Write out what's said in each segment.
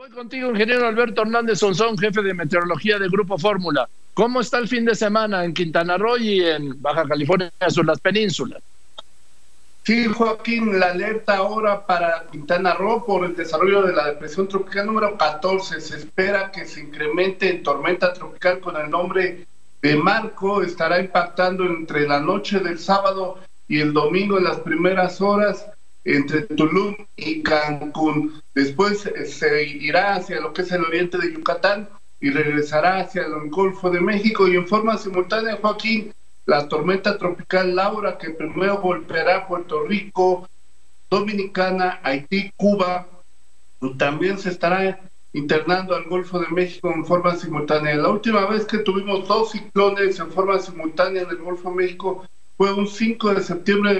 Voy contigo, ingeniero Alberto Hernández Sonzón, jefe de meteorología de Grupo Fórmula. ¿Cómo está el fin de semana en Quintana Roo y en Baja California Sur, las penínsulas? Sí, Joaquín, la alerta ahora para Quintana Roo por el desarrollo de la depresión tropical número 14. Se espera que se incremente en tormenta tropical con el nombre de Marco. Estará impactando entre la noche del sábado y el domingo en las primeras horas entre Tulum y Cancún. Después se irá hacia lo que es el oriente de Yucatán y regresará hacia el Golfo de México. Y en forma simultánea, Joaquín, la tormenta tropical Laura, que primero golpeará Puerto Rico, Dominicana, Haití, Cuba, también se estará internando al Golfo de México en forma simultánea. La última vez que tuvimos dos ciclones en forma simultánea en el Golfo de México fue un 5 de septiembre de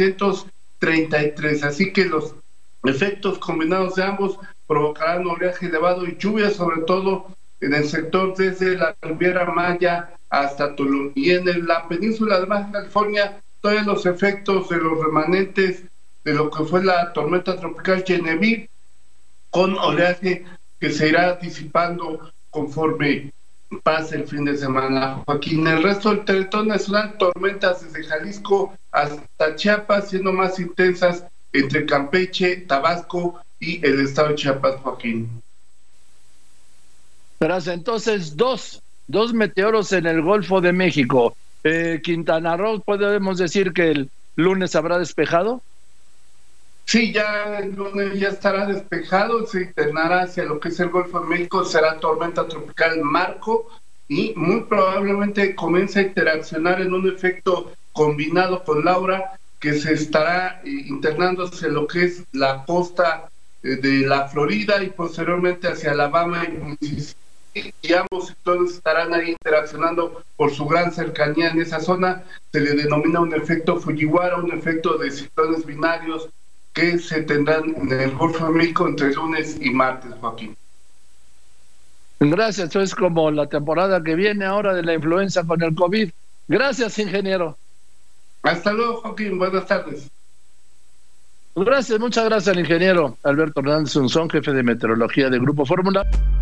1933, así que los efectos combinados de ambos provocarán oleaje elevado y lluvia, sobre todo en el sector desde la Riviera Maya hasta Tulum. Y en la península de Baja California, todos los efectos de los remanentes de lo que fue la tormenta tropical Genevieve, con oleaje que se irá disipando conforme pase el fin de semana. Joaquín, el resto del territorio nacional, tormentas desde Jalisco hasta Chiapas, siendo más intensas entre Campeche, Tabasco y el estado de Chiapas, Joaquín. Tras entonces dos meteoros en el Golfo de México. Quintana Roo, ¿podemos decir que el lunes habrá despejado? Sí, ya el lunes ya estará despejado, se internará hacia lo que es el Golfo de México, será tormenta tropical Marco y muy probablemente comience a interaccionar en un efecto combinado con Laura, que se estará internando hacia lo que es la costa de la Florida y posteriormente hacia Alabama y Mississippi. Y ambos ciclones estarán ahí interaccionando por su gran cercanía en esa zona. Se le denomina un efecto Fujiwara, un efecto de ciclones binarios que se tendrán en el Golfo de México entre lunes y martes, Joaquín. Gracias, esto es como la temporada que viene ahora de la influenza con el COVID. Gracias, ingeniero. Hasta luego, Joaquín, buenas tardes. Gracias, muchas gracias al ingeniero Alberto Hernández Sonzón, jefe de meteorología de Grupo Fórmula.